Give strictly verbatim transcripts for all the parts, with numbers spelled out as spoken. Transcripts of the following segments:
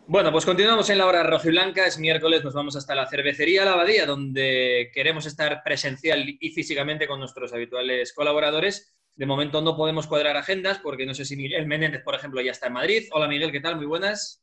Bueno, pues continuamos en la hora rojiblanca. Es miércoles, nos vamos hasta la cervecería La Abadía, donde queremos estar presencial y físicamente con nuestros habituales colaboradores. De momento no podemos cuadrar agendas porque no sé si Miguel Menéndez, por ejemplo, ya está en Madrid. Hola Miguel, ¿qué tal? Muy buenas.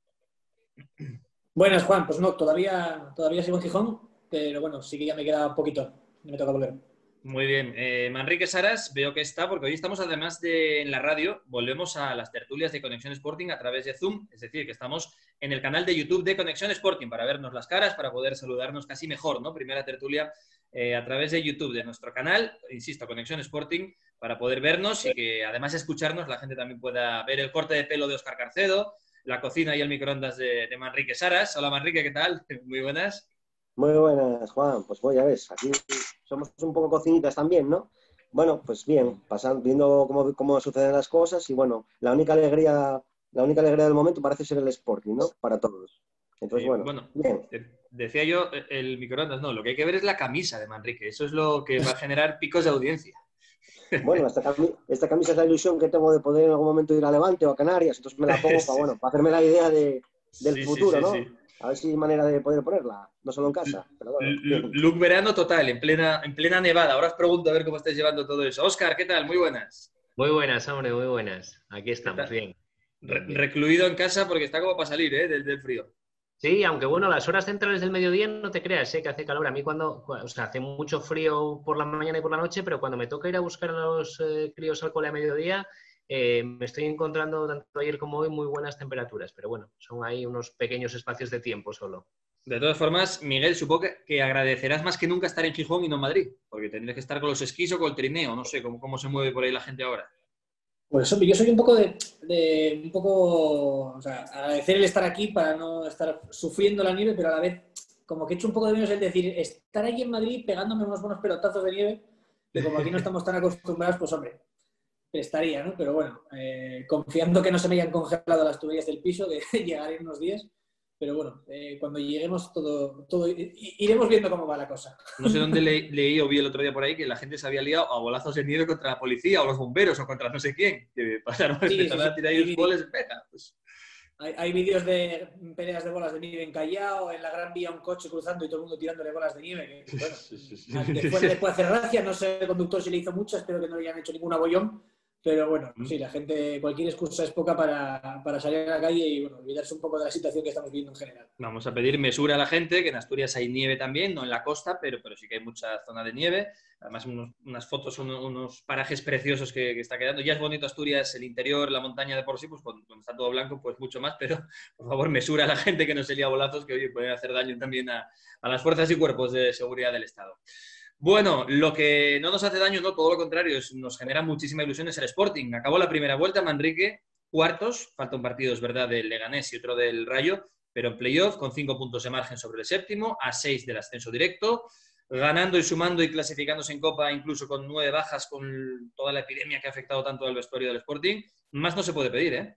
Buenas, Juan. Pues no, todavía, todavía sigo en Gijón, pero bueno, sí que ya me queda poquito. Me toca volver. Muy bien. Eh, Manrique Saras, veo que está, porque hoy estamos, además de en la radio, volvemos a las tertulias de Conexión Sporting a través de Zoom, es decir, que estamos en el canal de YouTube de Conexión Sporting para vernos las caras, para poder saludarnos casi mejor, ¿no? Primera tertulia eh, a través de YouTube de nuestro canal, insisto, Conexión Sporting, para poder vernos y que además escucharnos la gente también pueda ver el corte de pelo de Óscar Carcedo, la cocina y el microondas de, de Manrique Saras. Hola Manrique, ¿qué tal? Muy buenas. Muy buenas, Juan. Pues bueno, ya ves, aquí somos un poco cocinitas también, ¿no? Bueno, pues bien, pasando, viendo cómo, cómo suceden las cosas y bueno, la única alegría, la única alegría del momento parece ser el Sporting, ¿no? Para todos. Entonces, Sí, bueno, bueno, bien. decía yo el microondas, no, lo que hay que ver es la camisa de Manrique, eso es lo que va a generar picos de audiencia. Bueno, esta, cami esta camisa es la ilusión que tengo de poder en algún momento ir a Levante o a Canarias, entonces me la pongo para, Sí, bueno, para hacerme la idea de, del sí, sí, futuro, sí, ¿no? sí. A ver si hay manera de poder ponerla, no solo en casa, pero bueno, bien. Look verano total, en plena, en plena nevada. Ahora os pregunto a ver cómo estáis llevando todo eso. Óscar, ¿qué tal? Muy buenas. Muy buenas, hombre, muy buenas. Aquí ¿Qué estamos, tal? bien. Re Bien, bien. recluido en casa porque está como para salir, ¿eh? Del, del frío. Sí, aunque bueno, las horas centrales del mediodía no te creas, ¿eh? Que hace calor. A mí cuando, o sea, hace mucho frío por la mañana y por la noche, pero cuando me toca ir a buscar a los eh, críos al cole a mediodía, eh, me estoy encontrando tanto ayer como hoy muy buenas temperaturas. Pero bueno, son ahí unos pequeños espacios de tiempo solo. De todas formas, Miguel, supongo que, que agradecerás más que nunca estar en Gijón y no en Madrid, porque tendrías que estar con los esquís o con el trineo, no sé cómo, cómo se mueve por ahí la gente ahora. Pues hombre, yo soy un poco de, de un poco, o sea, agradecer el estar aquí para no estar sufriendo la nieve, pero a la vez como que echo un poco de menos el decir, estar aquí en Madrid pegándome unos buenos pelotazos de nieve, que como aquí no estamos tan acostumbrados, pues hombre, estaría, ¿no? Pero bueno, eh, confiando que no se me hayan congelado las tuberías del piso, que llegaré en unos días. Pero bueno, eh, cuando lleguemos todo, todo, iremos viendo cómo va la cosa. No sé dónde le, leí o vi el otro día por ahí que la gente se había liado a bolazos de nieve contra la policía o los bomberos o contra no sé quién. Que pasaron, Sí, sí, empezaron sí. a tirar ahí Hay, los boles. Venga, pues. hay, hay vídeos de peleas de bolas de nieve en Callao, en la Gran Vía un coche cruzando y todo el mundo tirándole bolas de nieve. Que, bueno, al de fuera le puede hacer gracia, no sé el conductor si le hizo mucho, espero que no le hayan hecho ningún abollón. Pero bueno, sí, la gente, cualquier excusa es poca para, para salir a la calle y bueno, olvidarse un poco de la situación que estamos viviendo en general. Vamos a pedir mesura a la gente, que en Asturias hay nieve también, no en la costa, pero, pero sí que hay mucha zona de nieve. Además, unos, unas fotos, unos, unos parajes preciosos que, que, está quedando. Ya es bonito Asturias, el interior, la montaña de por sí, pues cuando, cuando está todo blanco, pues mucho más, pero por favor, mesura a la gente que no se lía a bolazos, que oye, pueden hacer daño también a, a las fuerzas y cuerpos de seguridad del Estado. Bueno, lo que no nos hace daño, no, todo lo contrario, es, nos genera muchísima ilusión es el Sporting. Acabó la primera vuelta, Manrique, cuartos, falta un partido, es verdad, del Leganés y otro del Rayo, pero en playoff, con cinco puntos de margen sobre el séptimo, a seis del ascenso directo, ganando y sumando y clasificándose en Copa, incluso con nueve bajas, con toda la epidemia que ha afectado tanto al vestuario del Sporting. Más no se puede pedir, ¿eh?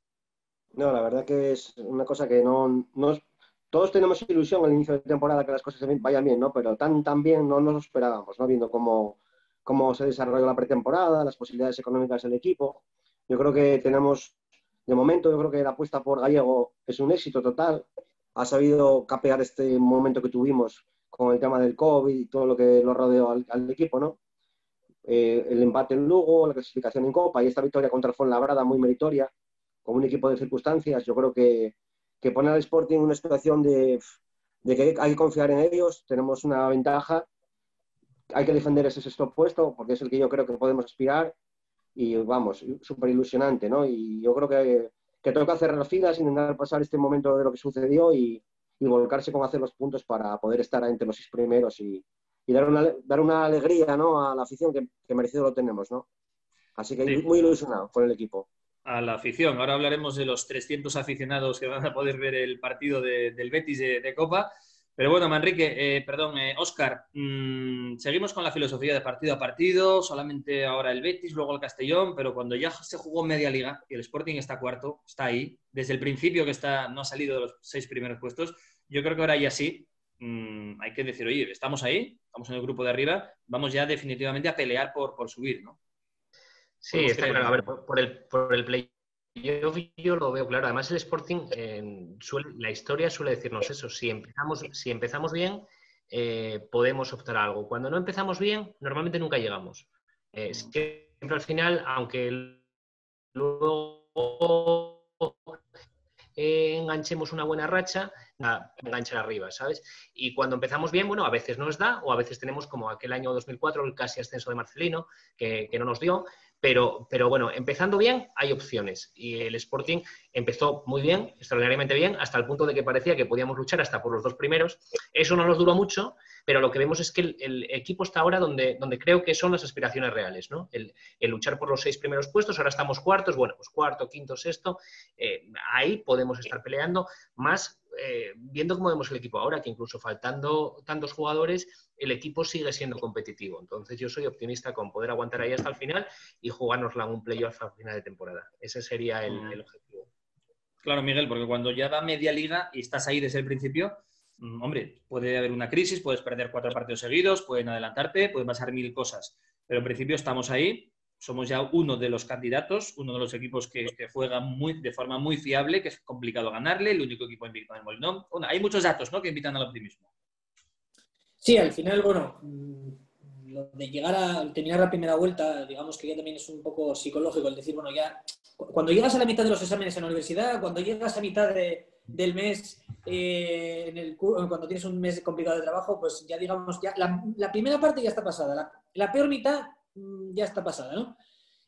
No, la verdad que es una cosa que no, no, todos tenemos ilusión al inicio de temporada que las cosas vayan bien, ¿no? Pero tan, tan bien no nos lo esperábamos, ¿no? Viendo cómo, cómo se desarrolló la pretemporada, las posibilidades económicas del equipo. Yo creo que tenemos, de momento, yo creo que la apuesta por Gallego es un éxito total. Ha sabido capear este momento que tuvimos con el tema del COVID y todo lo que lo rodeó al, al equipo, ¿no? Eh, el empate en Lugo, la clasificación en Copa y esta victoria contra el Fuenlabrada muy meritoria, con un equipo de circunstancias. Yo creo que, que pone al Sporting en una situación de, de que hay que confiar en ellos. Tenemos una ventaja, hay que defender ese sexto puesto porque es el que yo creo que podemos aspirar y vamos, súper ilusionante, ¿no? Y yo creo que, que toca cerrar filas, intentar pasar este momento de lo que sucedió y, y volcarse con hacer los puntos para poder estar entre los seis primeros y, y dar, una, dar una alegría, ¿no? A la afición que, que merecido lo tenemos, ¿no? Así que Sí, muy ilusionado con el equipo. a la afición. Ahora hablaremos de los trescientos aficionados que van a poder ver el partido de, del Betis de, de Copa. Pero bueno, Manrique, eh, perdón, eh, Óscar, mmm, seguimos con la filosofía de partido a partido, solamente ahora el Betis, luego el Castellón, pero cuando ya se jugó media liga y el Sporting está cuarto, está ahí, desde el principio que está, no ha salido de los seis primeros puestos, yo creo que ahora ya sí, mmm, hay que decir, oye, estamos ahí, estamos en el grupo de arriba, vamos ya definitivamente a pelear por, por subir, ¿no? Sí, Podemos está creer en claro. A ello. ver, por, por el, por el play Yo, yo lo veo claro. Además, el Sporting, eh, suele, la historia suele decirnos eso. Si empezamos, si empezamos bien, eh, podemos optar a algo. Cuando no empezamos bien, normalmente nunca llegamos. Eh, siempre al final, aunque luego eh, enganchemos una buena racha, a enganchar arriba, ¿sabes? Y cuando empezamos bien, bueno, a veces nos da, o a veces tenemos como aquel año dos mil cuatro, el casi ascenso de Marcelino, que, que no nos dio. Pero, pero bueno, empezando bien hay opciones y el Sporting empezó muy bien, extraordinariamente bien, hasta el punto de que parecía que podíamos luchar hasta por los dos primeros. Eso no nos duró mucho, pero lo que vemos es que el, el equipo está ahora donde, donde creo que son las aspiraciones reales, ¿no? El, el luchar por los seis primeros puestos, ahora estamos cuartos, bueno, pues cuarto, quinto, sexto, eh, ahí podemos estar peleando más. Eh, viendo cómo vemos el equipo ahora, que incluso faltando tantos jugadores, el equipo sigue siendo competitivo. Entonces yo soy optimista con poder aguantar ahí hasta el final y jugárnosla en un playoff al final de temporada. Ese sería el, el objetivo. Claro, Miguel, porque cuando ya va media liga y estás ahí desde el principio, mmm, hombre, puede haber una crisis, puedes perder cuatro partidos seguidos, pueden adelantarte, pueden pasar mil cosas. Pero en principio estamos ahí. Somos ya uno de los candidatos, uno de los equipos que, que juega muy, de forma muy fiable, que es complicado ganarle, el único equipo invicto en el Molinón. Bueno, hay muchos datos, ¿no?, que invitan al optimismo. Sí, al final, bueno, lo de llegar a terminar la primera vuelta, digamos que ya también es un poco psicológico, el decir, bueno, ya cuando llegas a la mitad de los exámenes en la universidad, cuando llegas a mitad de, del mes, eh, en el, cuando tienes un mes complicado de trabajo, pues ya digamos, ya la, la primera parte ya está pasada, la, la peor mitad ya está pasada, ¿no?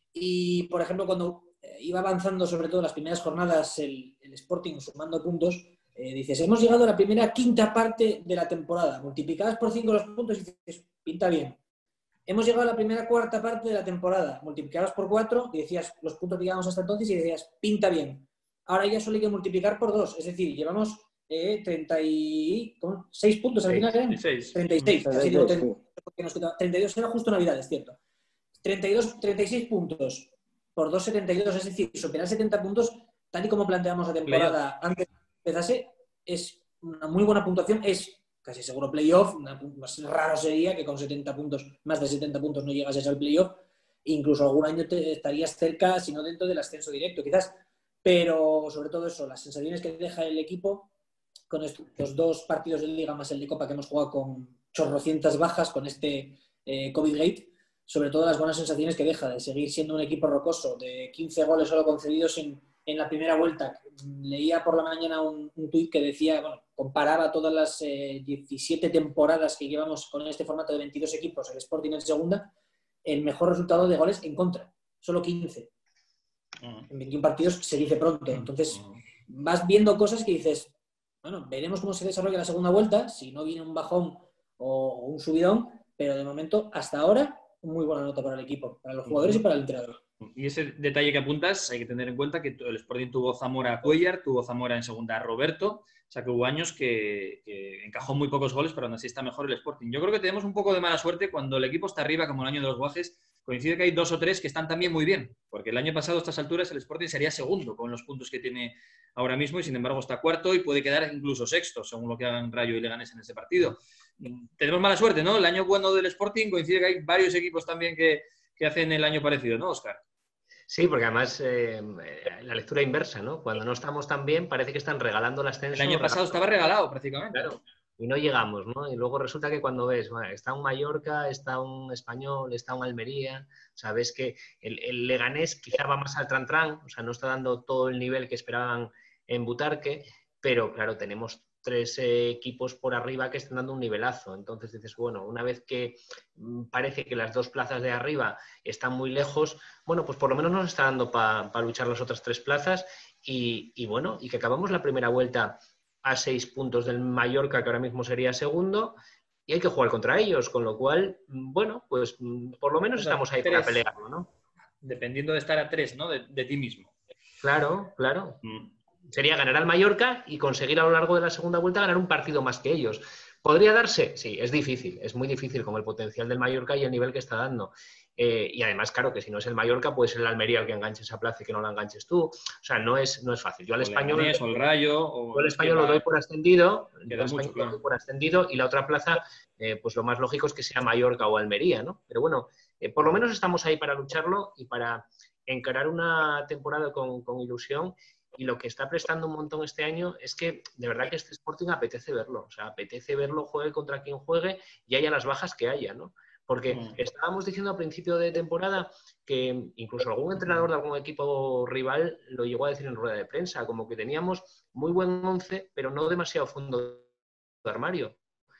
Y, por ejemplo, cuando iba avanzando, sobre todo las primeras jornadas, el, el Sporting sumando puntos, eh, dices, hemos llegado a la primera quinta parte de la temporada, multiplicadas por cinco los puntos y dices, pinta bien. Hemos llegado a la primera cuarta parte de la temporada, multiplicadas por cuatro, y decías los puntos que llevamos hasta entonces y decías, pinta bien. Ahora ya solo hay que multiplicar por dos, es decir, llevamos eh, treinta y seis puntos al final, ¿eh? treinta y seis, casi digo treinta, porque nos queda, treinta y dos era justo Navidad, es cierto. treinta y dos, treinta y seis puntos por dos setenta y dos, es decir, superar setenta puntos, tal y como planteamos la temporada playoff antes de que empezase, es una muy buena puntuación, es casi seguro playoff, una, más raro sería que con setenta puntos, más de setenta puntos no llegases al playoff, incluso algún año te estarías cerca, si no dentro del ascenso directo, quizás, pero sobre todo eso, las sensaciones que deja el equipo con estos dos partidos de Liga más el de Copa que hemos jugado con chorrocientas bajas, con este eh, COVID-Gate, sobre todo las buenas sensaciones que deja de seguir siendo un equipo rocoso, de quince goles solo concedidos en, en la primera vuelta. Leía por la mañana un, un tuit que decía, bueno, comparaba todas las eh, diecisiete temporadas que llevamos con este formato de veintidós equipos, el Sporting en segunda, el mejor resultado de goles en contra, solo quince. Uh-huh. En veintiún partidos se dice pronto. Entonces, uh-huh. vas viendo cosas que dices, bueno, veremos cómo se desarrolla la segunda vuelta, si no viene un bajón o un subidón, pero de momento, hasta ahora, muy buena nota para el equipo, para los jugadores y para el entrenador. Y ese detalle que apuntas, hay que tener en cuenta que el Sporting tuvo Zamora a Cuellar, tuvo Zamora en segunda a Roberto, o sea que hubo años que, que encajó muy pocos goles, pero aún así está mejor el Sporting. Yo creo que tenemos un poco de mala suerte cuando el equipo está arriba, como el año de los Guajes, coincide que hay dos o tres que están también muy bien, porque el año pasado a estas alturas el Sporting sería segundo con los puntos que tiene ahora mismo y sin embargo está cuarto y puede quedar incluso sexto, según lo que hagan Rayo y Leganés en ese partido. Tenemos mala suerte, ¿no? El año bueno del Sporting coincide que hay varios equipos también que, que hacen el año parecido, ¿no, Óscar? Sí, porque además eh, la lectura inversa, ¿no? Cuando no estamos tan bien parece que están regalando el ascenso. El año pasado estaba regalado prácticamente. Claro, y no llegamos, ¿no? Y luego resulta que cuando ves, bueno, está un Mallorca, está un Español, está un Almería, sabes que el, el Leganés quizá va más al tran-tran, o sea, no está dando todo el nivel que esperaban en Butarque, pero claro, tenemos tres eh, equipos por arriba que están dando un nivelazo. Entonces dices, bueno, una vez que mm, parece que las dos plazas de arriba están muy lejos, bueno, pues por lo menos nos está dando para pa luchar las otras tres plazas y, y bueno, y que acabamos la primera vuelta a seis puntos del Mallorca, que ahora mismo sería segundo, y hay que jugar contra ellos, con lo cual, bueno, pues por lo menos o sea, estamos ahí tres, para pelearlo, ¿no? Dependiendo de estar a tres, ¿no? De, de ti mismo. Claro, claro. Mm. Sería ganar al Mallorca y conseguir a lo largo de la segunda vuelta ganar un partido más que ellos. ¿Podría darse? Sí, es difícil, es muy difícil con el potencial del Mallorca y el nivel que está dando. Eh, y además, claro, que si no es el Mallorca, puede ser el Almería el que enganche esa plaza y que no la enganches tú. O sea, no es, no es fácil. Yo al español, o el Rayo, o yo al español lo doy por ascendido, yo al español lo doy por ascendido y la otra plaza, eh, pues lo más lógico es que sea Mallorca o Almería, ¿no? Pero bueno, eh, por lo menos estamos ahí para lucharlo y para encarar una temporada con, con ilusión. Y lo que está prestando un montón este año es que de verdad que este Sporting apetece verlo. O sea, apetece verlo, juegue contra quien juegue y haya las bajas que haya, ¿no? Porque mm. estábamos diciendo a principio de temporada que incluso algún entrenador de algún equipo rival lo llegó a decir en rueda de prensa, como que teníamos muy buen once, pero no demasiado fondo de armario.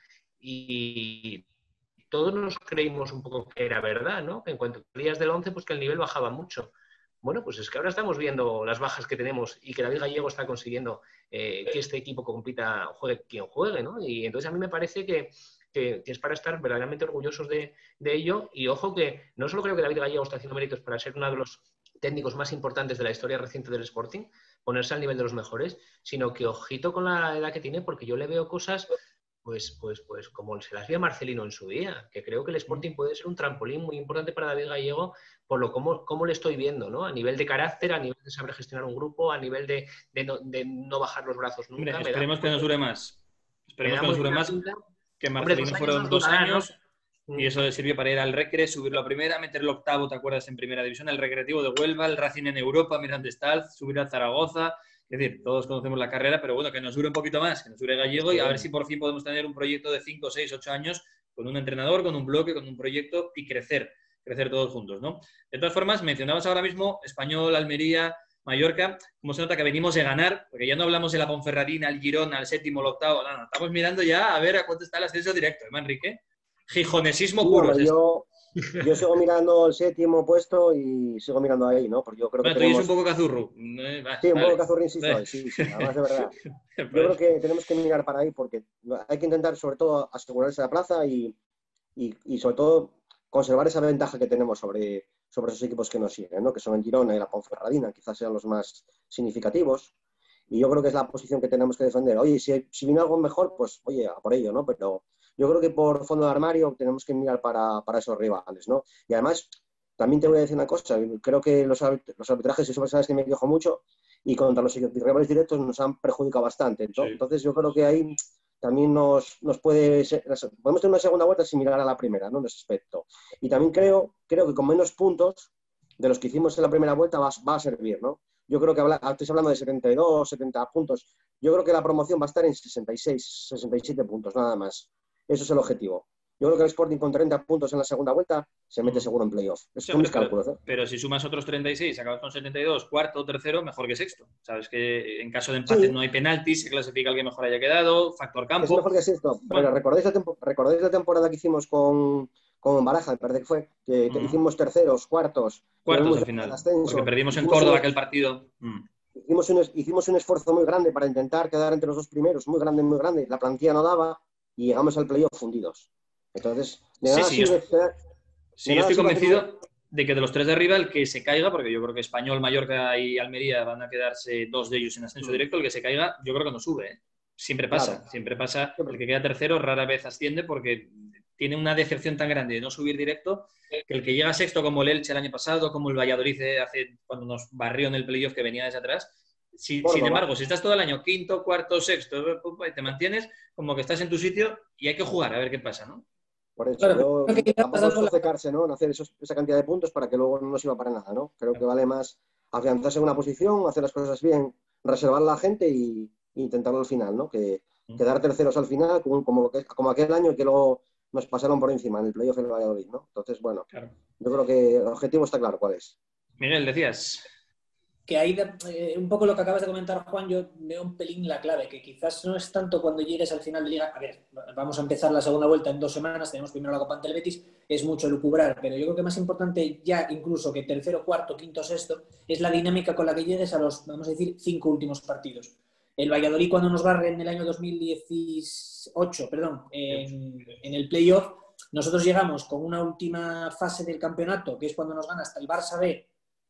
Y todos nos creímos un poco que era verdad, ¿no? Que en cuanto salías del once, pues que el nivel bajaba mucho. Bueno, pues es que ahora estamos viendo las bajas que tenemos y que David Gallego está consiguiendo eh, que este equipo compita, juegue quien juegue, ¿no? Y entonces a mí me parece que, que, que es para estar verdaderamente orgullosos de, de ello. Y ojo que no solo creo que David Gallego está haciendo méritos para ser uno de los técnicos más importantes de la historia reciente del Sporting, ponerse al nivel de los mejores, sino que ojito con la edad que tiene, porque yo le veo cosas... Pues, pues, pues como se las vio a Marcelino en su día, que creo que el Sporting puede ser un trampolín muy importante para David Gallego por lo cómo, cómo le estoy viendo, ¿no? A nivel de carácter, a nivel de saber gestionar un grupo, a nivel de, de, no, de no bajar los brazos nunca. Hombre, esperemos da, que nos dure más. Esperemos que nos dure más. Pinta. Que Marcelino Hombre, fueron dos años y eso le sirvió para ir al Recre, subirlo a primera, meter el octavo, ¿te acuerdas? En primera división, el Recreativo de Huelva, el Racing en Europa, mira dónde está, subir a Zaragoza. Es decir, todos conocemos la carrera, pero bueno, que nos dure un poquito más, que nos dure Gallego y a ver si por fin podemos tener un proyecto de cinco, seis, ocho años con un entrenador, con un bloque, con un proyecto y crecer, crecer todos juntos, ¿no? De todas formas, mencionabas ahora mismo Español, Almería, Mallorca, como se nota que venimos de ganar, porque ya no hablamos de la Ponferradina, el Girona, el séptimo, el octavo, no, no, estamos mirando ya a ver a cuánto está el ascenso directo, ¿eh, Manrique? Gijonesismo sí, puro. Bueno, yo, yo sigo mirando el séptimo puesto y sigo mirando ahí, ¿no? Porque yo creo bueno, que tú tenemos... un poco cazurro. Eh, va, sí, un vale. poco cazurrín sí soy, sí, sí, además de verdad. Yo creo que tenemos que mirar para ahí porque hay que intentar sobre todo asegurarse la plaza y, y, y sobre todo conservar esa ventaja que tenemos sobre, sobre esos equipos que nos siguen, ¿no? Que son el Girona y la Ponferradina, quizás sean los más significativos. Y yo creo que es la posición que tenemos que defender. Oye, si, si viene algo mejor, pues oye, a por ello, ¿no? Pero yo creo que por fondo de armario tenemos que mirar para, para esos rivales, ¿no? Y además, también te voy a decir una cosa, creo que los, los arbitrajes, eso sabes que me quejo mucho, y contra los rivales directos nos han perjudicado bastante, ¿no? Sí. Entonces yo creo que ahí también nos, nos puede ser, podemos tener una segunda vuelta similar a la primera, ¿no? En ese aspecto. Y también creo, creo que con menos puntos de los que hicimos en la primera vuelta va, va a servir, ¿no? Yo creo que habla, estáis hablando de setenta y dos, setenta puntos. Yo creo que la promoción va a estar en sesenta y seis, sesenta y siete puntos, nada más. Eso es el objetivo. Yo creo que el Sporting con treinta puntos en la segunda vuelta se mete seguro en playoff. Esos sí, son mis cálculos, ¿eh? Pero si sumas otros treinta y seis, acabas con setenta y dos, cuarto o tercero, mejor que sexto. Sabes que en caso de empate sí. no hay penaltis, se clasifica el que mejor haya quedado, factor campo. Es mejor que sexto. Bueno. Pero ¿recordáis la, tempo ¿recordáis la temporada que hicimos con, con Baraja? Me parece que fue. Que, que uh -huh. hicimos terceros, cuartos. Cuartos al final. Porque perdimos en Córdoba un... aquel partido. Mm. Hicimos un, hicimos un esfuerzo muy grande para intentar quedar entre los dos primeros, muy grande, muy grande. La plantilla no daba y llegamos al playoff fundidos. Entonces, de nada sí, sí, sirve, yo, de, sí, de yo estoy convencido que... de que de los tres de arriba, el que se caiga, porque yo creo que Español, Mallorca y Almería van a quedarse dos de ellos en ascenso directo, el que se caiga, yo creo que no sube. ¿eh? Siempre pasa, claro. siempre pasa. El que queda tercero rara vez asciende porque tiene una decepción tan grande de no subir directo que el que llega sexto, como el Elche el año pasado, como el Valladolid hace cuando nos barrió en el playoff que venía desde atrás. Si, sin embargo, si estás todo el año quinto, cuarto, sexto, te mantienes como que estás en tu sitio y hay que jugar a ver qué pasa, ¿no? Por eso, claro, yo, tampoco es obcecarse, ¿no? En hacer esos, esa cantidad de puntos para que luego no nos sirva para nada, ¿no? Creo que vale más afianzarse en una posición, hacer las cosas bien, reservar a la gente y, y intentarlo al final, ¿no? Que quedar terceros al final, como, como, como aquel año que luego nos pasaron por encima en el playoff en el Valladolid, ¿no? Entonces, bueno, claro. Yo creo que el objetivo está claro cuál es. Miguel, decías... Que ahí, eh, un poco lo que acabas de comentar, Juan, yo veo un pelín la clave, que quizás no es tanto cuando llegues al final de Liga. A ver, vamos a empezar la segunda vuelta en dos semanas, tenemos primero la Copa ante el Betis, es mucho lucubrar, pero yo creo que más importante ya incluso que tercero, cuarto, quinto, sexto, es la dinámica con la que llegues a los, vamos a decir, cinco últimos partidos. El Valladolid cuando nos barre en el año dos mil dieciocho, perdón, en, en el playoff, nosotros llegamos con una última fase del campeonato, que es cuando nos gana hasta el Barça B,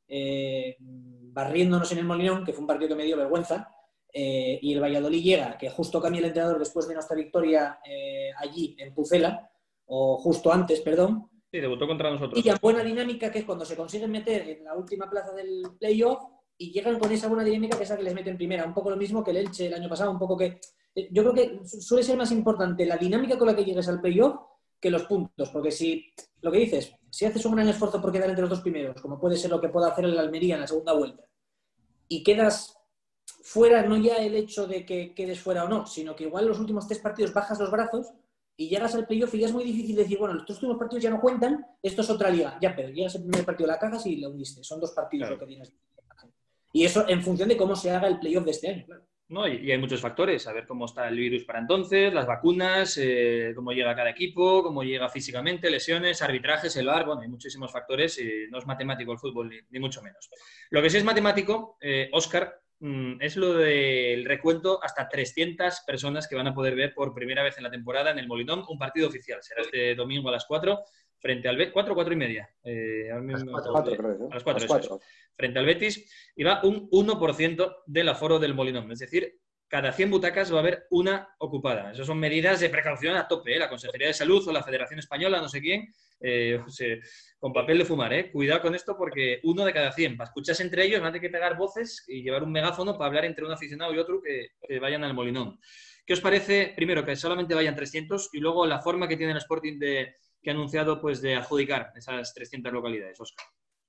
Eh, barriéndonos en el Molinón, que fue un partido que me dio vergüenza, eh, y el Valladolid llega, que justo cambia el entrenador después de nuestra victoria eh, allí en Pucela, o justo antes, perdón. Sí, debutó contra nosotros. Y ya buena dinámica, que es cuando se consiguen meter en la última plaza del playoff y llegan con esa buena dinámica que es la que les mete en primera. Un poco lo mismo que el Elche el año pasado, un poco que... Eh, yo creo que suele ser más importante la dinámica con la que llegues al playoff que los puntos, porque si, lo que dices, si haces un gran esfuerzo por quedar entre los dos primeros, como puede ser lo que pueda hacer el Almería en la segunda vuelta, y quedas fuera, no ya el hecho de que quedes fuera o no, sino que igual los últimos tres partidos bajas los brazos y llegas al playoff y ya es muy difícil decir, bueno, los tres últimos partidos ya no cuentan, esto es otra liga. Ya, pero llegas al primer partido, la cagas y la uniste. Son dos partidos claro. lo que tienes. Y eso en función de cómo se haga el playoff de este año, claro. No, y, y hay muchos factores, a ver cómo está el virus para entonces, las vacunas, eh, cómo llega cada equipo, cómo llega físicamente, lesiones, arbitrajes, el V A R, bueno, hay muchísimos factores y no es matemático el fútbol, ni, ni mucho menos. Lo que sí es matemático, eh, Óscar, mmm, es lo del recuento hasta trescientas personas que van a poder ver por primera vez en la temporada en el Molinón un partido oficial. Será este domingo a las cuatro frente al Betis, cuatro, cuatro y media. Eh, a, las cuatro, cuatro, creo, ¿no? a las cuatro, a las cuatro. Eso es. Frente al Betis, y va un uno por ciento del aforo del Molinón. Es decir, cada cien butacas va a haber una ocupada. Esas son medidas de precaución a tope, ¿eh? La Consejería de Salud o la Federación Española, no sé quién, eh, se, con papel de fumar, ¿eh? Cuidado con esto porque uno de cada cien. Para escucharse entre ellos, van a tener que pegar voces y llevar un megáfono para hablar entre un aficionado y otro que, que vayan al Molinón. ¿Qué os parece, primero, que solamente vayan trescientos y luego la forma que tiene el Sporting de, que ha anunciado pues, de adjudicar esas trescientas localidades, Óscar?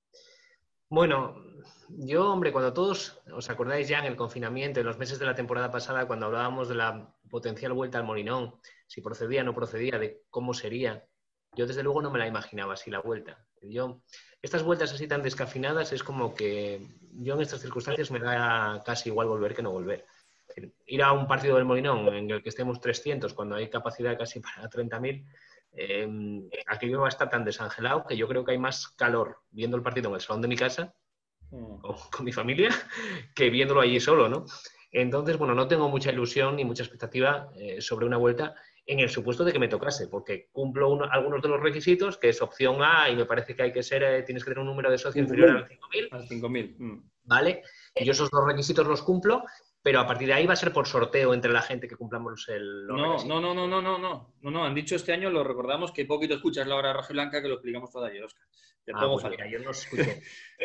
Bueno, yo, hombre, cuando todos os acordáis ya en el confinamiento, en los meses de la temporada pasada, cuando hablábamos de la potencial vuelta al Molinón, si procedía o no procedía, de cómo sería, yo desde luego no me la imaginaba así la vuelta. Yo, estas vueltas así tan descafinadas es como que yo en estas circunstancias me da casi igual volver que no volver. Ir a un partido del Molinón en el que estemos trescientos cuando hay capacidad casi para treinta mil, Eh, aquello va a estar tan desangelado que yo creo que hay más calor viendo el partido en el salón de mi casa mm. con, con mi familia que viéndolo allí solo, ¿no? Entonces, bueno, no tengo mucha ilusión ni mucha expectativa eh, sobre una vuelta en el supuesto de que me tocase, porque cumplo uno, algunos de los requisitos, que es opción A y me parece que hay que ser, eh, tienes que tener un número de socio inferior a cinco mil. A cinco mil. Mm. ¿Vale? Y yo esos dos requisitos los cumplo, pero a partir de ahí va a ser por sorteo entre la gente que cumplamos el... No, no, no, no, no, no, no, no, no, han dicho este año, lo recordamos, que poquito escuchas la hora roja y blanca que lo explicamos todo ayer, Óscar. Te ah, pongo pues falta. Mira, yo no escuché.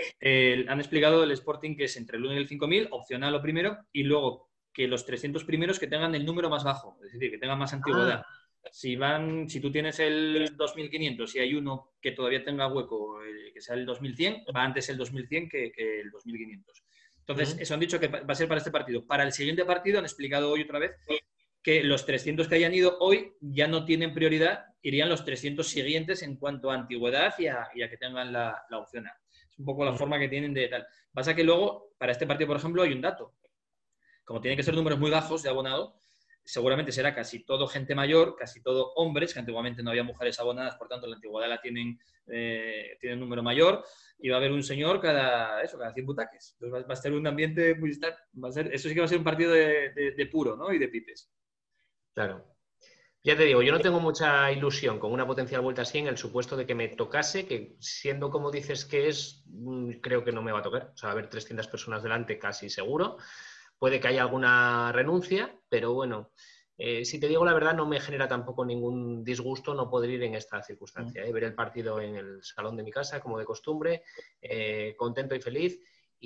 eh, han explicado el Sporting que es entre el uno y el cinco mil, opcional lo primero, y luego que los trescientos primeros que tengan el número más bajo, es decir, que tengan más antigüedad. Ah. Si van, si tú tienes el dos mil quinientos y hay uno que todavía tenga hueco, eh, que sea el dos mil cien, va antes el dos mil cien que, que el dos mil quinientos. Entonces, uh-huh. eso han dicho que va a ser para este partido. Para el siguiente partido han explicado hoy otra vez que los trescientos que hayan ido hoy ya no tienen prioridad, irían los trescientos siguientes en cuanto a antigüedad y a, y a que tengan la, la opción A. Es un poco la uh-huh. forma que tienen de tal. Pasa que luego, para este partido, por ejemplo, hay un dato. Como tienen que ser números muy bajos de abonado, seguramente será casi todo gente mayor, casi todo hombres, que antiguamente no había mujeres abonadas, por tanto la antigüedad la tienen, eh, tiene un número mayor, y va a haber un señor cada, eso, cada cien butaques. Entonces va, va a ser un ambiente muy... Va a ser, eso sí que va a ser un partido de, de, de puro, ¿no? Y de pipes. Claro. Ya te digo, yo no tengo mucha ilusión con una potencial vuelta así en el supuesto de que me tocase, que siendo como dices que es, creo que no me va a tocar. O sea, va a haber trescientas personas delante casi seguro. Puede que haya alguna renuncia, pero bueno, eh, si te digo la verdad, no me genera tampoco ningún disgusto no poder ir en esta circunstancia. ¿eh? Ver el partido en el salón de mi casa, como de costumbre, eh, contento y feliz.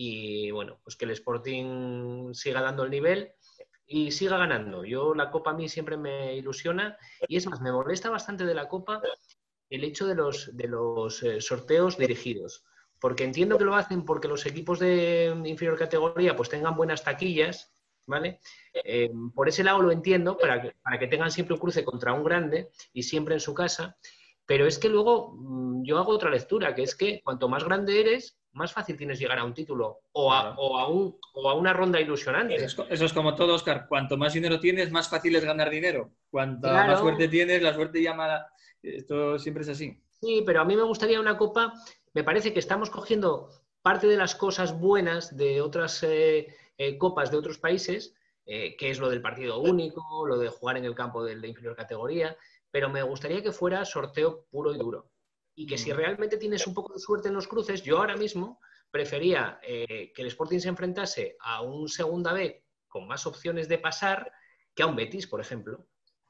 Y bueno, pues que el Sporting siga dando el nivel y siga ganando. Yo, la Copa a mí siempre me ilusiona y es más, me molesta bastante de la Copa el hecho de los, de los eh, sorteos dirigidos. Porque entiendo que lo hacen porque los equipos de inferior categoría pues tengan buenas taquillas, ¿vale? Eh, por ese lado lo entiendo, para que, para que tengan siempre un cruce contra un grande y siempre en su casa, pero es que luego mmm, yo hago otra lectura, que es que cuanto más grande eres, más fácil tienes llegar a un título o a, o a, un, o a una ronda ilusionante. Eso es, eso es como todo, Óscar. Cuanto más dinero tienes, más fácil es ganar dinero. Cuanto claro. más suerte tienes, la suerte llama... Esto siempre es así. Sí, pero a mí me gustaría una Copa... Me parece que estamos cogiendo parte de las cosas buenas de otras eh, eh, copas de otros países, eh, que es lo del partido único, lo de jugar en el campo del de inferior categoría, pero me gustaría que fuera sorteo puro y duro. Y que si realmente tienes un poco de suerte en los cruces, yo ahora mismo prefería eh, que el Sporting se enfrentase a un segunda B con más opciones de pasar que a un Betis, por ejemplo.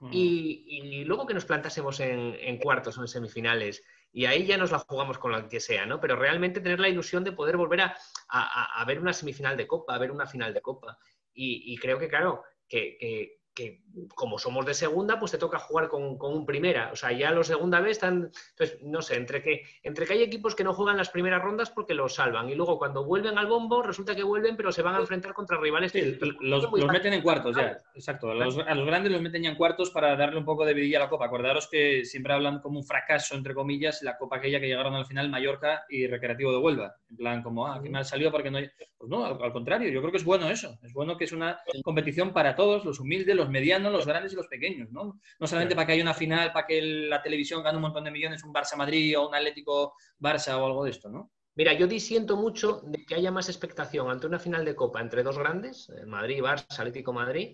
Y, y luego que nos plantásemos en, en cuartos o en semifinales y ahí ya nos la jugamos con lo que sea, ¿no? Pero realmente tener la ilusión de poder volver a, a, a ver una semifinal de Copa, a ver una final de Copa. Y, y creo que, claro, que, que que como somos de segunda, pues te toca jugar con, con un primera. O sea, ya los segunda vez están... Entonces, no sé, entre que, entre que hay equipos que no juegan las primeras rondas porque los salvan y luego cuando vuelven al bombo resulta que vuelven pero se van a enfrentar contra rivales... Sí, los, los meten en cuartos ya, exacto. A los, a los grandes los meten ya en cuartos para darle un poco de vidilla a la Copa. Acordaros que siempre hablan como un fracaso, entre comillas, la Copa aquella que llegaron al final Mallorca y Recreativo de Huelva. En plan, como, ah, qué mal salió porque no hay... Pues no, al, al contrario, yo creo que es bueno eso. Es bueno que es una competición para todos, los humildes, los medianos, los grandes y los pequeños, ¿no? No solamente para que haya una final, para que la televisión gane un montón de millones, un Barça-Madrid o un Atlético-Barça o algo de esto, ¿no? Mira, yo disiento mucho de que haya más expectación ante una final de Copa entre dos grandes, Madrid, Barça, Atlético, Madrid,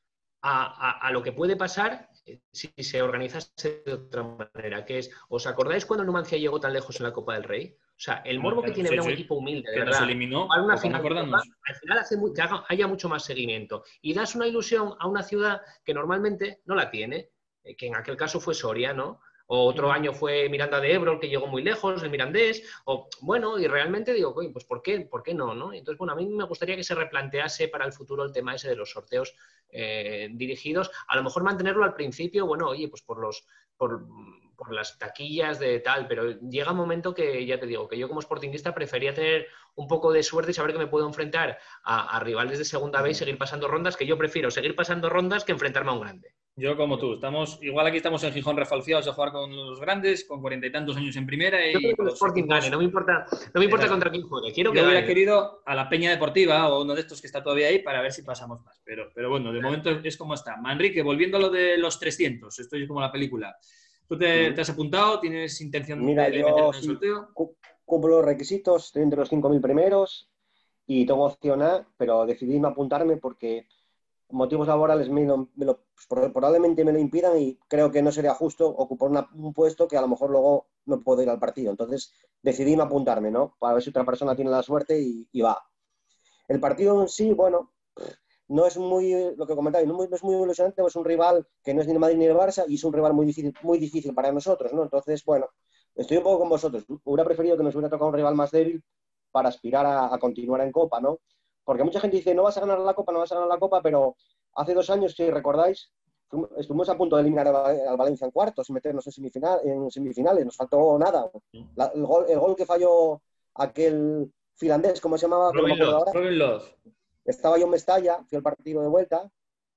a, a, a lo que puede pasar si se organizase de otra manera, que es, ¿os acordáis cuando Numancia llegó tan lejos en la Copa del Rey? O sea, el morbo que tiene sí, ver a un sí. equipo humilde, de que verdad, nos eliminó, a una pues final de Copa, al final hace muy, que haga, haya mucho más seguimiento. Y das una ilusión a una ciudad que normalmente no la tiene, eh, que en aquel caso fue Soria, ¿no? O otro año fue Miranda de Ebro, el que llegó muy lejos, el Mirandés, o bueno, y realmente digo, oye, pues ¿por qué, ¿por qué no, no? Entonces, bueno, a mí me gustaría que se replantease para el futuro el tema ese de los sorteos eh, dirigidos, a lo mejor mantenerlo al principio, bueno, oye, pues por los... Por, por las taquillas de tal, pero llega un momento que, ya te digo, que yo como sportingista prefería tener un poco de suerte y saber que me puedo enfrentar a, a rivales de segunda B y seguir pasando rondas, que yo prefiero seguir pasando rondas que enfrentarme a un grande. Yo como tú, estamos igual aquí estamos en Gijón refalciados a jugar con los grandes, con cuarenta y tantos años en primera y yo creo que el Sporting equipos... gane, no me importa, no me importa contra quién juegue, quiero que yo hubiera gane. querido a la Peña Deportiva o uno de estos que está todavía ahí para ver si pasamos más, pero, pero bueno, de momento es como está. Manrique, volviendo a lo de los trescientos, esto es como la película. ¿Tú te, te has apuntado? ¿Tienes intención Mira, de, de yo meterte en el sí sorteo? cumplo los requisitos, estoy entre los cinco mil primeros y tengo opción A, pero decidí no apuntarme porque motivos laborales me lo, me lo, pues, probablemente me lo impidan y creo que no sería justo ocupar una, un puesto que a lo mejor luego no puedo ir al partido. Entonces decidí no apuntarme, ¿no? Para ver si otra persona tiene la suerte y, y va. El partido en sí, bueno, no es muy, lo que comentáis, no, no es muy ilusionante, es un rival que no es ni el Madrid ni el Barça y es un rival muy difícil, muy difícil para nosotros, ¿no? Entonces, bueno, estoy un poco con vosotros. Hubiera preferido que nos hubiera tocado un rival más débil para aspirar a, a continuar en Copa, ¿no? Porque mucha gente dice, no vas a ganar la Copa, no vas a ganar la Copa, pero hace dos años, si recordáis, estuvimos a punto de eliminar al Valencia en cuartos y meternos en, semifinal, en semifinales, nos faltó nada. La, el, gol, el gol que falló aquel finlandés, ¿cómo se llamaba? Robin no Love, Robin Love. Estaba yo en Mestalla, fui al partido de vuelta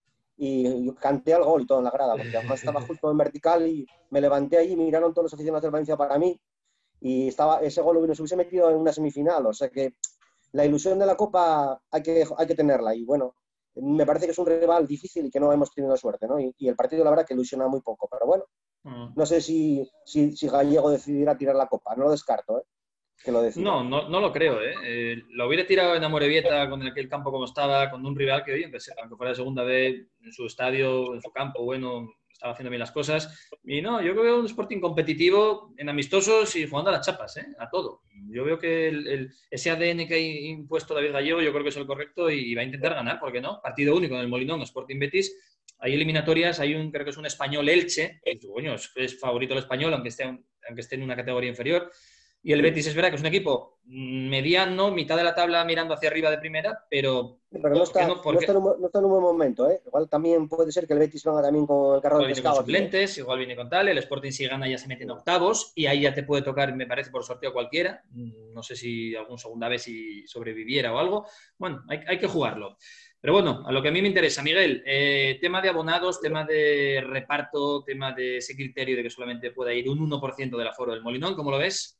y yo canté al gol y todo en la grada, porque además estaba justo en vertical y me levanté ahí, miraron todos los aficionados del Valencia para mí y estaba, ese gol nos hubiese metido en una semifinal, o sea que la ilusión de la Copa hay que, hay que tenerla y bueno, me parece que es un rival difícil y que no hemos tenido suerte, ¿no? Y, y el partido la verdad que ilusiona muy poco, pero bueno, mm. no sé si, si, si Gallego decidirá tirar la Copa, no lo descarto, ¿eh? Que lo no, no, no lo creo, ¿eh? Eh, lo hubiera tirado en Amorebieta con aquel campo como estaba, con un rival que, oye, aunque fuera de segunda vez, en su estadio, en su campo, bueno, estaba haciendo bien las cosas. Y no, yo veo un Sporting competitivo en amistosos y jugando a las chapas, ¿eh? A todo. Yo veo que el, el, ese A D N que ha impuesto David Gallego, yo creo que es el correcto y va a intentar ganar, ¿por qué no? Partido único en el Molinón, Sporting Betis. Hay eliminatorias, hay un, creo que es un español Elche, que, coño, es, es favorito el español, aunque esté, aunque esté en una categoría inferior. Y el Betis es verdad que es un equipo mediano, mitad de la tabla mirando hacia arriba de primera, pero... Pero no está, no, no, está en un, no está en un buen momento, ¿eh? Igual también puede ser que el Betis venga también con el carro del pescado. Igual viene con suplentes, aquí, ¿eh? Igual viene con tal, el Sporting si gana ya se mete en octavos y ahí ya te puede tocar, me parece, por sorteo cualquiera. No sé si algún segunda vez si sobreviviera o algo. Bueno, hay, hay que jugarlo. Pero bueno, a lo que a mí me interesa, Miguel, eh, tema de abonados, tema de reparto, tema de ese criterio de que solamente pueda ir un uno por ciento del aforo del Molinón, ¿cómo lo ves?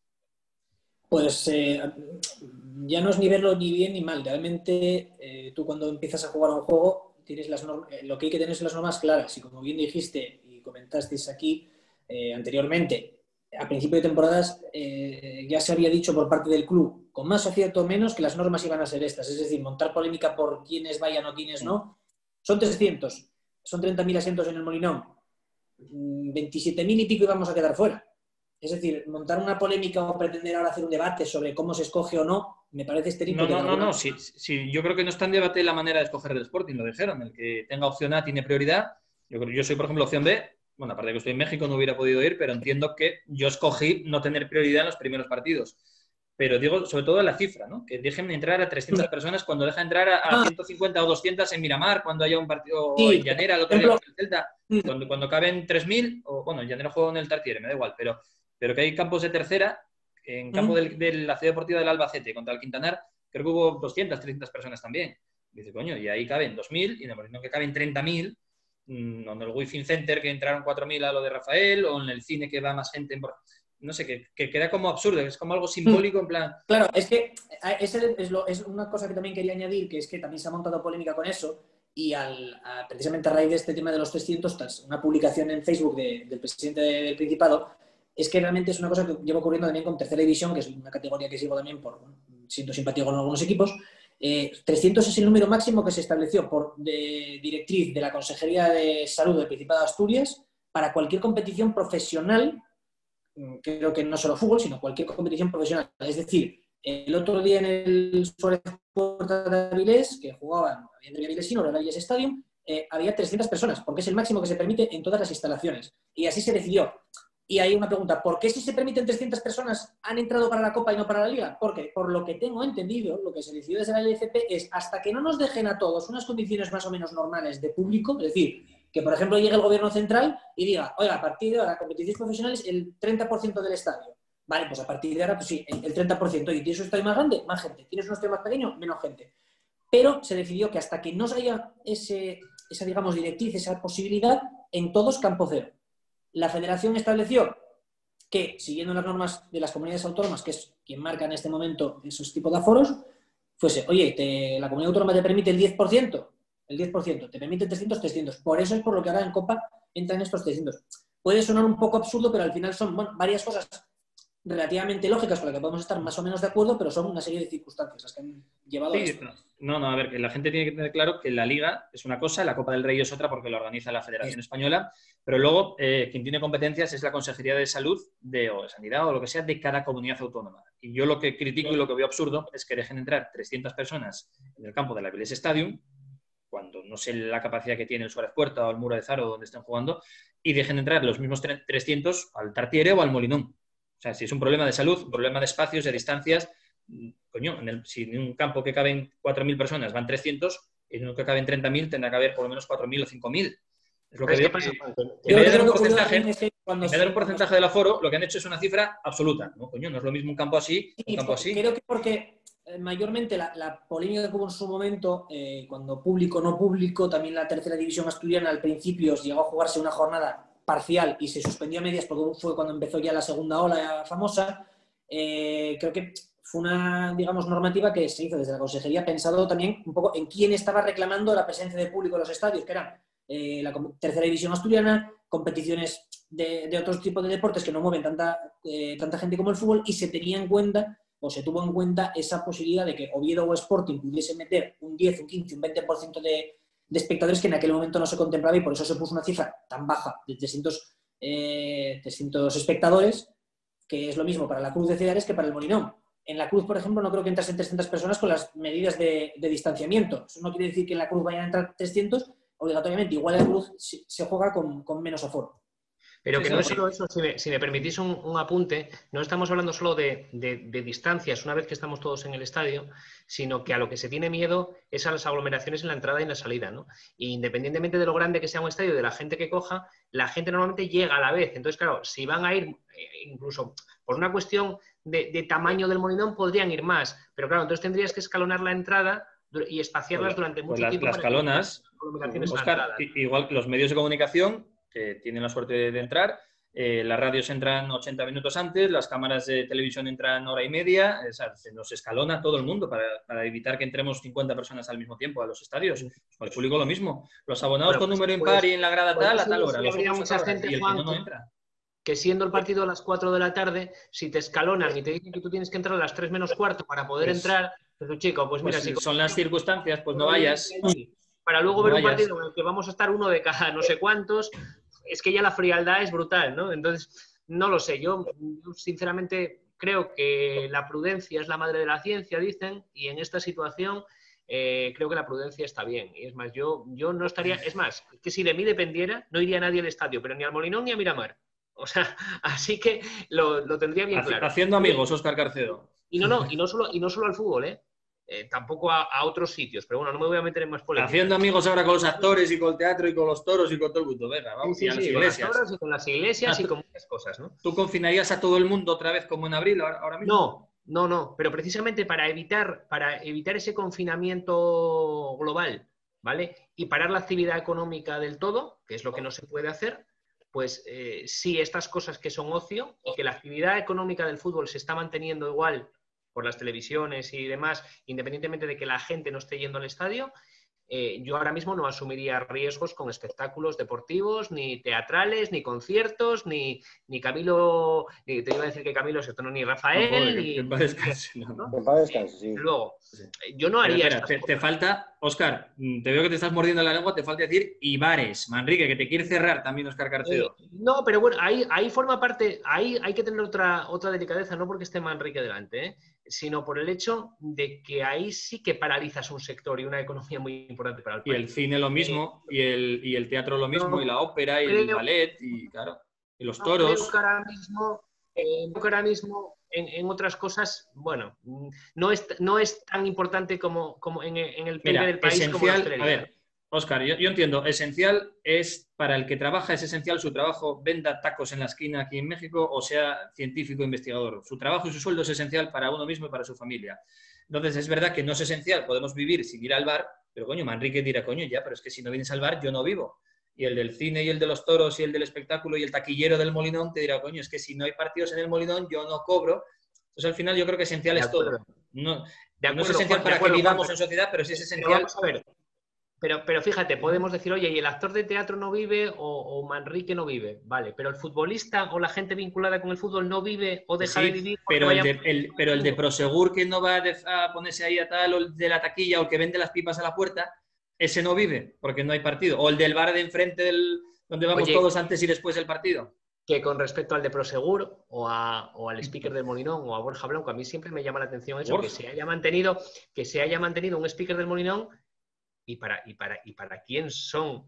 Pues eh, ya no es ni verlo ni bien ni mal. Realmente eh, tú cuando empiezas a jugar a un juego tienes las normas, eh, lo que hay que tener son las normas claras. Y como bien dijiste y comentasteis aquí eh, anteriormente, a principio de temporadas eh, ya se había dicho por parte del club, con más acierto o menos, que las normas iban a ser estas. Es decir, montar polémica por quiénes vayan o quiénes no. Son trescientos, son treinta mil asientos en el Molinón. veintisiete mil y pico íbamos a quedar fuera. Es decir, montar una polémica o pretender ahora hacer un debate sobre cómo se escoge o no, me parece estéril. No, no, no, no. Sí, sí, yo creo que no está en debate la manera de escoger del Sporting, lo dijeron. El que tenga opción A tiene prioridad. Yo, yo soy, por ejemplo, opción B. Bueno, aparte de que estoy en México, no hubiera podido ir, pero entiendo que yo escogí no tener prioridad en los primeros partidos. pero digo sobre todo la cifra, ¿no? Que dejen entrar a trescientas personas cuando deja entrar a, a ciento cincuenta o doscientas en Miramar, cuando haya un partido sí, en Llanera, el otro día con el Celta, cuando, cuando caben tres mil, o bueno, en Llanera juego en el Tartiere, me da igual, pero, pero que hay campos de tercera, en campo del, de la Ciudad Deportiva del Albacete contra el Quintanar, creo que hubo doscientas, trescientas personas también. Y dice, coño, y ahí caben dos mil, y en el Molinón que caben treinta mil, o en el Wi-Fi Center que entraron cuatro mil a lo de Rafael, o en el cine que va más gente en... No sé, que, que queda como absurdo, es como algo simbólico en plan... Claro, es que ese es, lo, es una cosa que también quería añadir, que es que también se ha montado polémica con eso, y al, a, precisamente a raíz de este tema de los trescientos, tras una publicación en Facebook de, del presidente del Principado, es que realmente es una cosa que lleva ocurriendo también con Tercera División, que es una categoría que sigo también por bueno, siento simpatía con algunos equipos. Eh, trescientos es el número máximo que se estableció por de directriz de la Consejería de Salud del Principado de Asturias para cualquier competición profesional. Creo que no solo fútbol, sino cualquier competición profesional. Es decir, el otro día en el Suárez Puerta de Avilés, que jugaban, había Avilesino, ahora Avilés Stadium, eh, había trescientas personas, porque es el máximo que se permite en todas las instalaciones. Y así se decidió. Y hay una pregunta, ¿por qué si se permiten trescientas personas han entrado para la Copa y no para la Liga? Porque, por lo que tengo entendido, lo que se decidió desde la L F P es hasta que no nos dejen a todos unas condiciones más o menos normales de público, es decir, que, por ejemplo, llegue el gobierno central y diga, oiga, a partir de ahora, competiciones profesionales, el treinta por ciento del estadio. Vale, pues a partir de ahora, pues sí, el treinta por ciento. ¿Y tienes un estadio más grande? Más gente. ¿Tienes un estadio más pequeño? Menos gente. Pero se decidió que hasta que no haya ese, esa, digamos, directriz, esa posibilidad, en todos campo cero. La federación estableció que, siguiendo las normas de las comunidades autónomas, que es quien marca en este momento esos tipos de aforos, fuese, oye, te, la comunidad autónoma te permite el diez por ciento, el diez por ciento, te permite trescientos, trescientos. Por eso es por lo que ahora en Copa entran estos trescientos. Puede sonar un poco absurdo, pero al final son bueno, varias cosas relativamente lógicas con las que podemos estar más o menos de acuerdo, pero son una serie de circunstancias las que han llevado sí, a esto. No, no, a ver, que la gente tiene que tener claro que la Liga es una cosa, la Copa del Rey es otra porque la organiza la Federación sí. Española, pero luego eh, quien tiene competencias es la Consejería de Salud de, o de Sanidad o lo que sea de cada comunidad autónoma. Y yo lo que critico y lo que veo absurdo es que dejen entrar trescientas personas en el campo del Avilés Stadium, cuando no sé la capacidad que tiene el Suárez Puerta o el Muro de Zaro donde estén jugando, y dejen entrar los mismos trescientos al Tartiere o al Molinón. O sea, si es un problema de salud, un problema de espacios, de distancias, coño, en el, si en un campo que caben cuatro mil personas van trescientos, en uno que caben treinta mil tendrá que haber por lo menos cuatro mil o cinco mil. Es lo que veo. Que, que en vez de dar un porcentaje, en vez de dar un porcentaje del aforo, lo que han hecho es una cifra absoluta. No, coño, no es lo mismo un campo así, un campo así. Creo que porque eh, mayormente la, la polémica que hubo en su momento, eh, cuando público no público, también la tercera división asturiana al principio llegó a jugarse una jornada parcial y se suspendió a medias porque fue cuando empezó ya la segunda ola famosa. Eh, creo que fue una, digamos, normativa que se hizo desde la Consejería pensado también un poco en quién estaba reclamando la presencia de público en los estadios, que eran eh, la tercera división asturiana, competiciones de, de otros tipos de deportes que no mueven tanta, eh, tanta gente como el fútbol, y se tenía en cuenta o se tuvo en cuenta esa posibilidad de que Oviedo o Sporting pudiese meter un diez, un quince, un veinte por ciento de de espectadores que en aquel momento no se contemplaba, y por eso se puso una cifra tan baja de trescientos, eh, trescientos espectadores, que es lo mismo para la Cruz de Cedares que para el Molinón. En la Cruz, por ejemplo, no creo que entrasen trescientas personas con las medidas de, de distanciamiento. Eso no quiere decir que en la Cruz vayan a entrar trescientos obligatoriamente. Igual en la Cruz se juega con, con menos aforo. Pero que no es solo eso, si me, si me permitís un, un apunte, no estamos hablando solo de, de, de distancias una vez que estamos todos en el estadio, sino que a lo que se tiene miedo es a las aglomeraciones en la entrada y en la salida, ¿no? Y independientemente de lo grande que sea un estadio y de la gente que coja, la gente normalmente llega a la vez. Entonces, claro, si van a ir, incluso por una cuestión de, de tamaño del Molinón, podrían ir más. Pero claro, entonces tendrías que escalonar la entrada y espaciarlas pues, durante mucho pues las, tiempo. Las escalonas, Oscar, igual los medios de comunicación que tienen la suerte de, de entrar, eh, las radios entran ochenta minutos antes, las cámaras de televisión entran hora y media, o sea, se nos escalona todo el mundo para, para evitar que entremos cincuenta personas al mismo tiempo a los estadios. Con el público lo mismo. Los abonados bueno, con número impar pues, y en la grada tal, a tal hora. Los habría mucha gente, y el Juan, que no, no entra. Que siendo el partido a las cuatro de la tarde, si te escalonan y te dicen que tú tienes que entrar a las tres menos cuarto para poder pues, entrar, pues chico, pues mira... Pues, si son las circunstancias, pues no vayas. Para luego ver no un partido en el que vamos a estar uno de cada no sé cuántos, es que ya la frialdad es brutal, ¿no? Entonces, no lo sé, yo, yo sinceramente creo que la prudencia es la madre de la ciencia, dicen, y en esta situación eh, creo que la prudencia está bien. Y es más, yo, yo no estaría, es más, que si de mí dependiera, no iría nadie al estadio, pero ni al Molinón ni a Miramar. O sea, así que lo, lo tendría bien claro. Haciendo amigos, Óscar Carcedo. Y no, no, y no solo, y no solo al fútbol, ¿eh? Eh, tampoco a, a otros sitios, pero bueno, no me voy a meter en más polémicas. Haciendo amigos ahora con los actores y con el teatro y con los toros y con todo el mundo, venga, vamos, Sí, sí, y a las sí, iglesias. con las toros y con las iglesias Ah, y con muchas cosas, ¿no? ¿Tú confinarías a todo el mundo otra vez como en abril ahora, ahora mismo? No, no, no, pero precisamente para evitar, para evitar ese confinamiento global, ¿vale? Y parar la actividad económica del todo, que es lo que no se puede hacer, pues eh, sí, estas cosas que son ocio y que la actividad económica del fútbol se está manteniendo igual por las televisiones y demás, independientemente de que la gente no esté yendo al estadio, eh, yo ahora mismo no asumiría riesgos con espectáculos deportivos, ni teatrales, ni conciertos, ni, ni Camilo, ni, te iba a decir que Camilo se tornó ni Rafael, No, pobre, ni... que, que en paz descanse, no. ¿no? Que en paz descanse, sí. Luego, Sí. yo no Pero haría espera, estas te, te cosas. falta, Óscar, te veo que te estás mordiendo la lengua, te falta decir Ibares, Manrique, que te quiere cerrar también Óscar Carcedo. Eh, no, pero bueno, ahí, ahí forma parte, ahí hay que tener otra, otra delicadeza, no porque esté Manrique delante, ¿eh? Sino por el hecho de que ahí sí que paralizas un sector y una economía muy importante para el Y país. el cine lo mismo, y el, y el teatro lo mismo, No y la ópera, y el creo- ballet, y claro, y los No toros. creo que ahora mismo, eh, creo que ahora mismo en, en otras cosas, bueno, no es, no es tan importante como, como en, en el P I B Mira, del país como la esencial, a hostelería. ver, Óscar, yo, yo entiendo, esencial es, para el que trabaja, es esencial su trabajo, venda tacos en la esquina aquí en México o sea científico investigador. Su trabajo y su sueldo es esencial para uno mismo y para su familia. Entonces, es verdad que no es esencial, podemos vivir sin ir al bar, pero coño, Manrique dirá, coño, ya, pero es que si no vienes al bar, yo no vivo. Y el del cine y el de los toros y el del espectáculo y el taquillero del Molinón te dirá, coño, es que si no hay partidos en el Molinón, yo no cobro. Entonces, al final, yo creo que esencial De es todo. acuerdo. No, De no es acuerdo, esencial Juan, de para acuerdo, que vivamos Juan, en sociedad, pero sí es pero esencial. vamos a ver. Pero, pero fíjate, podemos decir, oye, y el actor de teatro no vive o, o Manrique no vive, vale, pero el futbolista o la gente vinculada con el fútbol no vive o deja Sí, de vivir porque pero el, vaya... de, el, pero el de Prosegur que no va a, de, a ponerse ahí a tal, o el de la taquilla, o el que vende las pipas a la puerta, ese no vive, porque no hay partido. O el del bar de enfrente, del, donde vamos Oye, todos antes y después del partido. Que con respecto al de Prosegur o, a, o al speaker del Molinón o a Borja Blanco, a mí siempre me llama la atención eso, Borja. que se haya mantenido, que se haya mantenido un speaker del Molinón y para, y para, y para quién son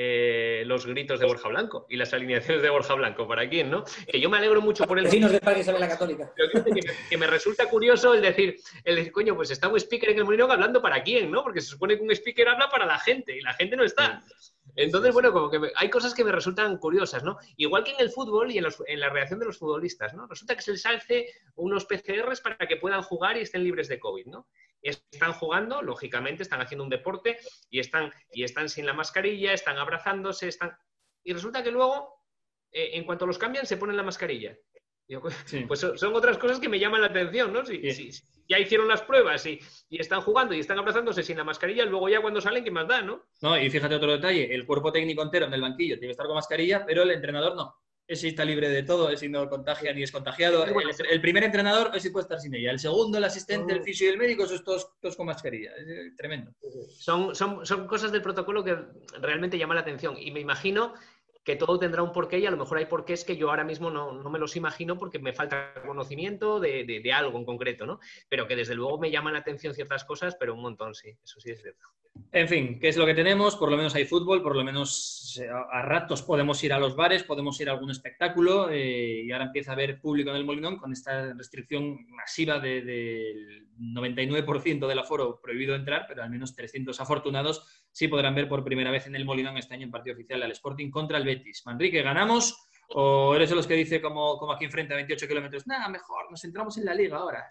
eh, los gritos de Borja Blanco y las alineaciones de Borja Blanco, ¿para quién, no? Que yo me alegro mucho por el... Vecinos de Padre Isabel la Católica. Pero que, me, que me resulta curioso el decir, el decir, coño, pues está un speaker en el Molinón hablando para quién, ¿no? Porque se supone que un speaker habla para la gente y la gente no está. Entonces, bueno, como que me, hay cosas que me resultan curiosas, ¿no? Igual que en el fútbol y en, los, en la reacción de los futbolistas, ¿no? Resulta que se les hace unos P C Rs para que puedan jugar y estén libres de COVID, ¿no? Están jugando, lógicamente, están haciendo un deporte y están, y están sin la mascarilla, están abrazándose, están... Y resulta que luego, eh, en cuanto los cambian, se ponen la mascarilla. Digo, Sí. pues son, son otras cosas que me llaman la atención, ¿no? Si, si, si ya hicieron las pruebas y, y están jugando y están abrazándose sin la mascarilla, luego ya cuando salen, ¿qué más da, no? No, y fíjate otro detalle, el cuerpo técnico entero en el banquillo tiene que estar con mascarilla, pero el entrenador no. Ese está libre de todo, ese no contagia ni es contagiado. Sí, bueno, el, el primer entrenador, ese puede estar sin ella. El segundo, el asistente, el Oh. fisio y el médico, esos todos, todos con mascarilla. Es eh, tremendo. Son, son, son cosas del protocolo que realmente llaman la atención y me imagino que todo tendrá un porqué y a lo mejor hay porqués que yo ahora mismo no, no me los imagino porque me falta conocimiento de, de, de algo en concreto, ¿no? Pero que desde luego me llaman la atención ciertas cosas, pero un montón, sí, eso sí es cierto. En fin, ¿qué es lo que tenemos? Por lo menos hay fútbol, por lo menos a, a ratos podemos ir a los bares, podemos ir a algún espectáculo eh, y ahora empieza a haber público en el Molinón con esta restricción masiva del de, noventa y nueve por ciento del aforo prohibido entrar, pero al menos trescientos afortunados sí podrán ver por primera vez en el Molinón este año en partido oficial al Sporting contra el Betis. Manrique, ¿ganamos o eres de los que dice como, como aquí enfrente a veintiocho kilómetros? Nada, mejor, nos centramos en la Liga ahora.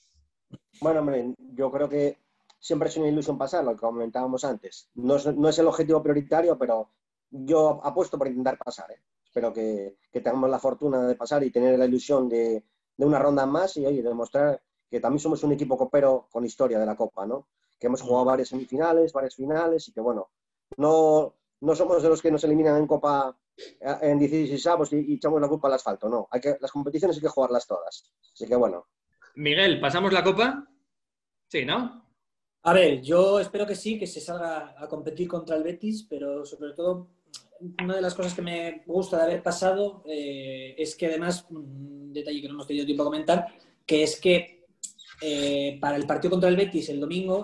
Bueno, hombre, yo creo que siempre es una ilusión pasar, lo que comentábamos antes. No es, no es el objetivo prioritario, pero yo apuesto por intentar pasar. ¿eh? Espero que, que tengamos la fortuna de pasar y tener la ilusión de, de una ronda más y oye, demostrar que también somos un equipo copero con historia de la Copa, ¿no? Que hemos jugado varias semifinales, varias finales y que, bueno, no, no somos de los que nos eliminan en Copa en dieciséis y, y echamos la culpa al asfalto, no. Hay que, las competiciones hay que jugarlas todas. Así que, bueno. Miguel, ¿pasamos la Copa? Sí, ¿no? A ver, yo espero que sí, que se salga a competir contra el Betis, pero sobre todo una de las cosas que me gusta de haber pasado eh, es que además, un detalle que no hemos tenido tiempo a comentar, que es que eh, para el partido contra el Betis el domingo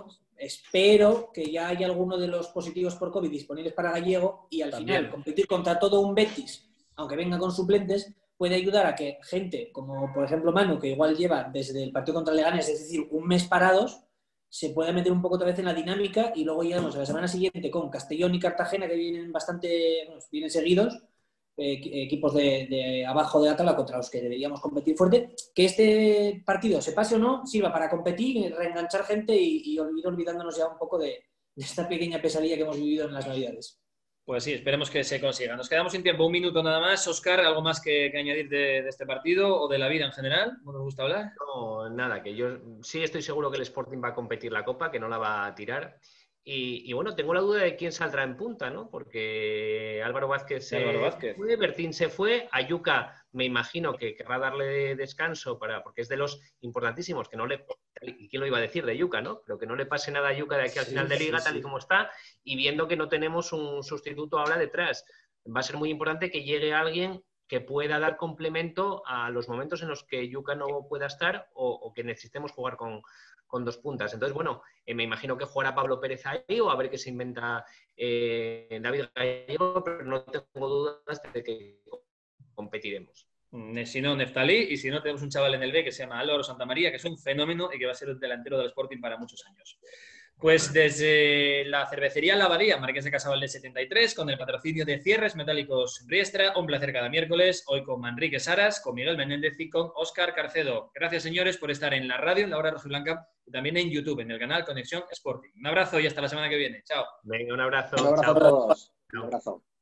espero que ya haya alguno de los positivos por COVID disponibles para Gallego y al También. final competir contra todo un Betis, aunque venga con suplentes, puede ayudar a que gente, como por ejemplo Manu, que igual lleva desde el partido contra Leganés, es decir, un mes parados, se puede meter un poco otra vez en la dinámica y luego llegamos a la semana siguiente con Castellón y Cartagena, que vienen bastante, bueno, vienen seguidos, eh, equipos de, de abajo de la tabla contra los que deberíamos competir fuerte, que este partido, se pase o no, sirva para competir, reenganchar gente y, y ir olvidándonos ya un poco de, de esta pequeña pesadilla que hemos vivido en las Navidades. Pues sí, esperemos que se consiga. Nos quedamos sin tiempo, un minuto nada más. Óscar, ¿algo más que, que añadir de, de este partido o de la vida en general? ¿No nos gusta hablar? No, nada, que yo sí estoy seguro que el Sporting va a competir la Copa, que no la va a tirar. Y, y bueno, tengo la duda de quién saldrá en punta, ¿no? Porque Álvaro Vázquez se Álvaro Vázquez. fue, Bertín se fue, Ayuca me imagino que querrá darle descanso para, porque es de los importantísimos, que no le, ¿quién lo iba a decir de Ayuca, no? Pero que no le pase nada a Ayuca de aquí al Sí, final de liga, sí, tal sí. y como está, y viendo que no tenemos un sustituto ahora detrás. Va a ser muy importante que llegue alguien que pueda dar complemento a los momentos en los que Yuka no pueda estar o, o que necesitemos jugar con, con dos puntas. Entonces, bueno, eh, me imagino que jugará Pablo Pérez ahí o a ver qué se inventa eh, David Gallego, pero no tengo dudas de que competiremos. Si no, Neftalí, y si no, tenemos un chaval en el B que se llama Álvaro Santamaría, que es un fenómeno y que va a ser el delantero del Sporting para muchos años. Pues desde la cervecería La Abadía, Marqués de Casavalde setenta y tres, con el patrocinio de Cierres Metálicos Riestra, un placer cada miércoles, hoy con Manrique Saras, con Miguel Menéndez y con Óscar Carcedo. Gracias, señores, por estar en la radio, en la hora rojiblanca, y también en YouTube, en el canal Conexión Sporting. Un abrazo y hasta la semana que viene. Chao. Venga, un abrazo. Un abrazo Chao. a todos. Un abrazo.